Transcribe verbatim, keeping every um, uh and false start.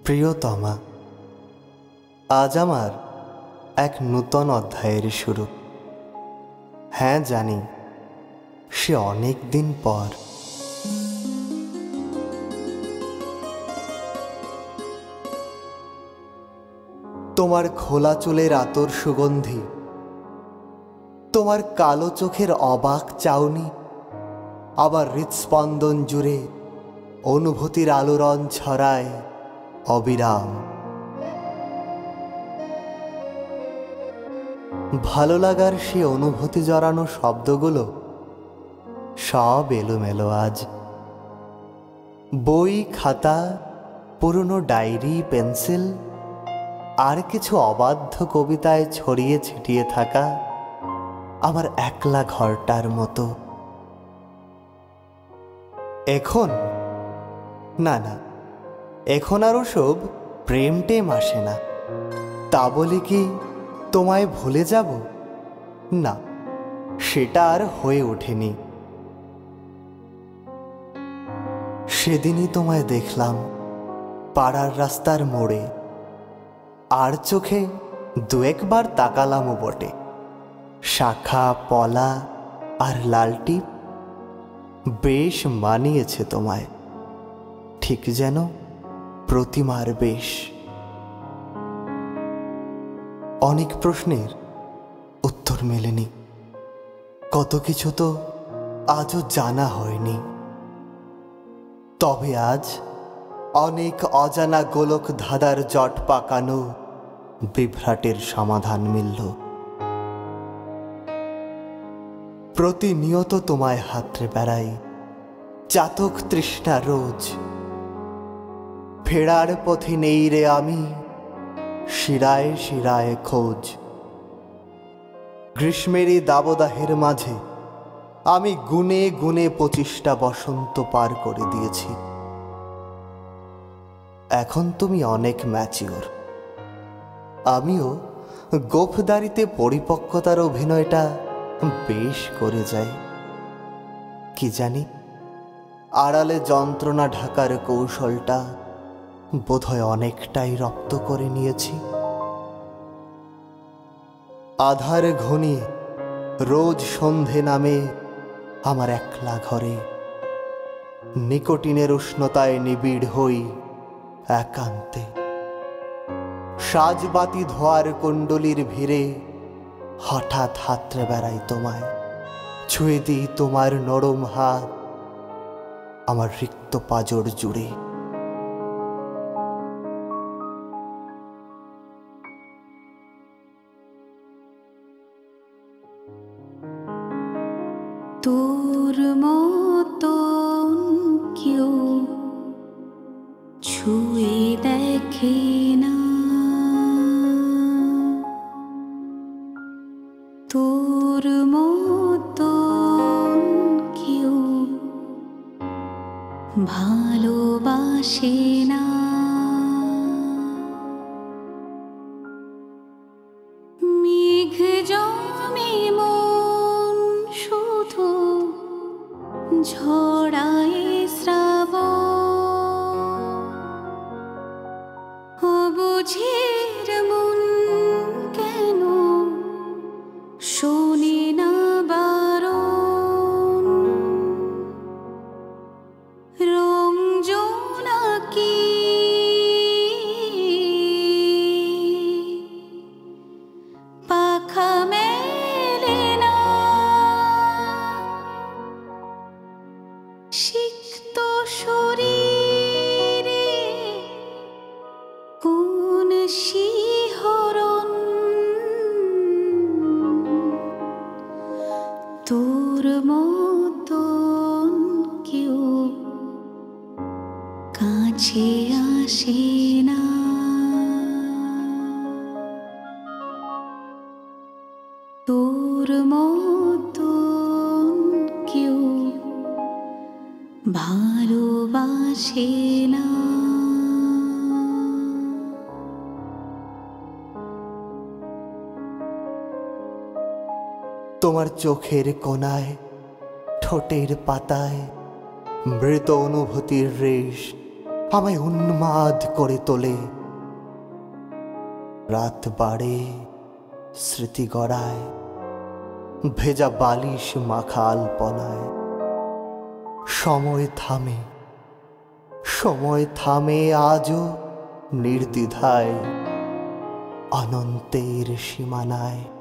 প্রিয়তমা, আজ আমার এক নূতন অধ্যায়ের শুরু। হ্যাঁ জানি, সে অনেক দিন পর। তোমার খোলা চুলের আতর সুগন্ধি, তোমার কালো চোখের অবাক চাউনি, আবার হৃৎস্পন্দন জুড়ে অনুভূতির আলোড়ন ছড়ায় অবিরাম। ভালো লাগার সে অনুভূতি জড়ানো শব্দগুলো সব এলোমেলো আজ। বই, খাতা, পুরনো ডায়েরি, পেন্সিল আর কিছু অবাধ্য কবিতায় ছড়িয়ে ছিটিয়ে থাকা আমার একলা ঘরটার মতো। এখন না না এখন আর ওসব প্রেম টেম আসে না। তা বলি কি তোমায় ভুলে যাব? না, সেটা আর হয়ে ওঠেনি। সেদিনই তোমায় দেখলাম পাড়ার রাস্তার মোড়ে, আর চোখে দু একবার তাকালামও বটে। শাখা, পলা আর লাল টিপ বেশ মানিয়েছে তোমায়, ঠিক যেন প্রতিমার বেশ। অনেক প্রশ্নের উত্তর মেলেনি, কত কিছু তো আজও জানা হয়নি। তবে আজ অনেক অজানা গোলক ধাঁধার জট পাকানো বিভ্রাটের সমাধান মিলল। প্রতিনিয়ত তোমায় হাতড়ে বেড়াই চাতক তৃষ্ণা রোজ। ফেরার পথে নেই রে আমি, শিরায় শিরায় খোঁজ। গ্রীষ্মেরই দাবদাহের মাঝে আমি গুনে গুনে পঁচিশটা বসন্ত পার করে দিয়েছি। এখন তুমি অনেক ম্যাচিওর, আমিও গোফদারিতে পরিপক্কতার অভিনয়টা বেশ করে যাই। কি জানি, আড়ালে যন্ত্রণা ঢাকার কৌশলটা বোধহয় অনেকটাই রপ্ত করে নিয়েছি। আধার ঘনিয়ে রোজ সন্ধে নামে আমার একলা ঘরে, নিকোটিনের উষ্ণতায় নিবিড় হই একান্তে। সাজবাতি ধোয়ার কুণ্ডলীর ভিড়ে হঠাৎ হাতড়ে বেড়াই তোমায়, ছুঁয়ে দিই তোমার নরম হাত আমার রিক্ত পাঁজর জুড়ে। তোর মতন কেউ ছুঁয়ে দেখে না, তোর মতন কেউ ভালোবাসে না। মেঘ জমে মন শুধু ঝড়ায় শ্রাবণ, অবুঝের মন কেন শোনে না বারণ। রং জোনাকি পাখা মেলে না, সিক্ত শরীরে কোন শিহরণ। তোর মতন কেউ কাছে আসে না। তোর মতন কেউ ভালোবাসে না। তোমার চোখের কোণায়, ঠোঁটের পাতায় মৃত অনুভূতির রেশ আমায় উন্মাদ করে তোলে। রাত বাড়ে, স্মৃতি গড়ায়, ভেজা বালিশ মাখা আলপনায়। সময় থামে, সময় থামে আজও নির্দ্বিধায়, অনন্তের সীমানায়।